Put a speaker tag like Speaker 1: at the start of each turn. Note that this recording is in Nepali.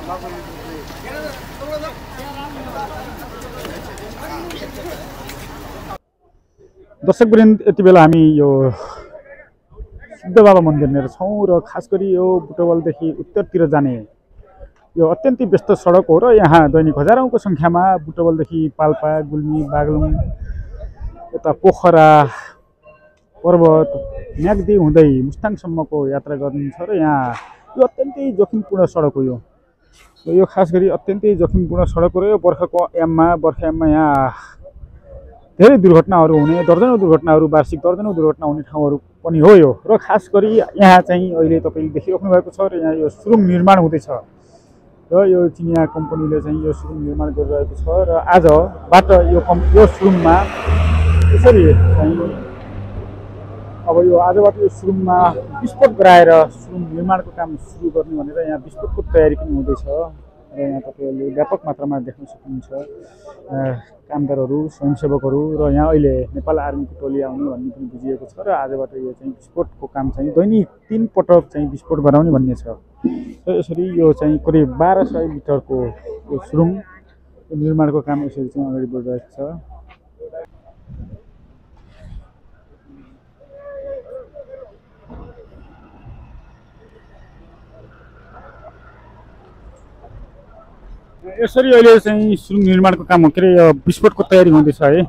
Speaker 1: दर्शकवृन्द यति बेला हामी यो सिद्ध बाबा मन्दिरनेर छौँ र खास गरी यो बुटवलदेखि उत्तरतिर जाने यो अत्यन्तै व्यस्त सडक हो र यहाँ दैनिक हजारौंको संख्यामा बुटवलदेखि पाल्पा गुल्मी बागलुङ यता पोखरा पर्वत म्याग्दी हुँदै मुस्ताङसम्मको यात्रा गर्नुहुन्छ र यहाँ यो अत्यन्तै जोखिमपूर्ण सडक हो यो खास गरी अत्यन्तै जोखिमपूर्ण सडक हो र यो बर्खायाममा यहाँ धेरै दुर्घटनाहरू हुने दर्जनौं दुर्घटनाहरू वार्षिक दर्जनौं दुर्घटना हुने ठाउँहरू पनि हो यो र खास गरी यहाँ चाहिँ अहिले तपाईले देखिराख्नु भएको छ र यहाँ यो सुरुङ निर्माण हुँदैछ र यो चिनिया कम्पनीले चाहिँ यो सुरुङ निर्माण गरिरहेको छ र आजबाट यो सुरुङमा यसरी चाहिँ अब यो आजबाट यो सुरुङमा विस्फोट गराएर सुरुङ निर्माणको काम सुरु गर्ने भनेर यहाँ विस्फोटको तयारी पनि हुँदैछ र यहाँ तपाईहरुले व्यापक मात्रामा देख्न सक्नुहुन्छ कामदारहरू स्वयंसेवकहरू र यहाँ अहिले नेपाल आर्मीको टोली आउने भन्ने पनि बुझिएको छ र आजबाट यो चाहिँ विस्फोटको काम चाहिँ दैनिक 3 पटक चाहिँ विस्फोट गराउने भन्ने छ र यसरी यो चाहिँ करिब 1200 मिटरको यो सुरुङ निर्माणको काम यसरी चाहिँ अगाडि बढिरहेको छ। यसरी अहिले चाहिँ सुरुङ निर्माणको काम के अरे विस्फोटको तयारी हुँदैछ है।